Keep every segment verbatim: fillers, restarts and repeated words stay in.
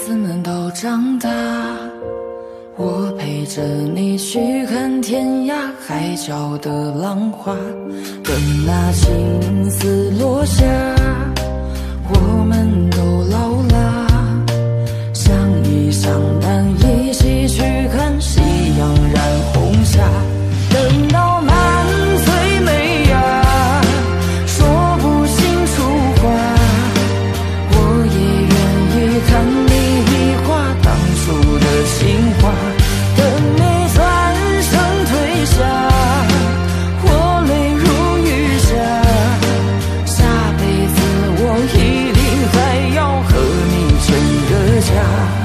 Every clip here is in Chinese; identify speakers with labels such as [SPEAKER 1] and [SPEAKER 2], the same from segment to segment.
[SPEAKER 1] 子们都长大，我陪着你去看天涯海角的浪花。等那青丝落下，我们都老了，相依相伴一起去看夕阳染红霞。等到满嘴美呀，说不清楚话，我也愿意看你比划当初的情话。等你转身退下，我泪如雨下，下辈子我一定还要和你成个家。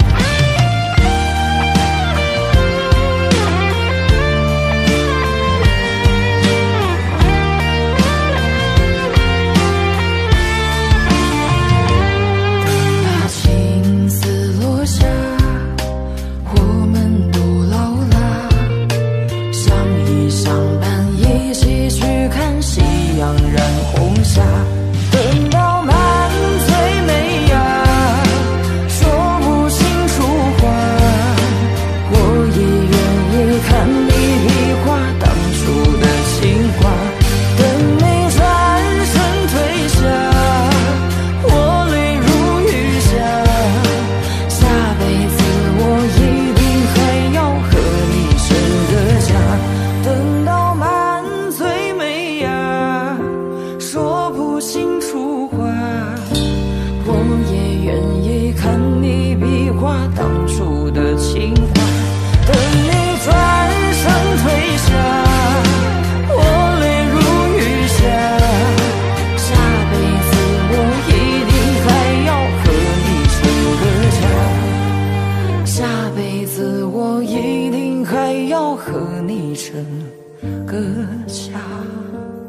[SPEAKER 1] 等到满嘴美呀，说不清楚话，我也愿意看你比划当初的情话。等你转身退下，我泪如雨下，下辈子我一定还要和你成个家。等到满嘴美呀，说不清楚话，我也愿意看你比划当初的情话。等你转身退下，我泪如雨下，下辈子我一定还要和你成个家。下辈子我一定还要和你成个家。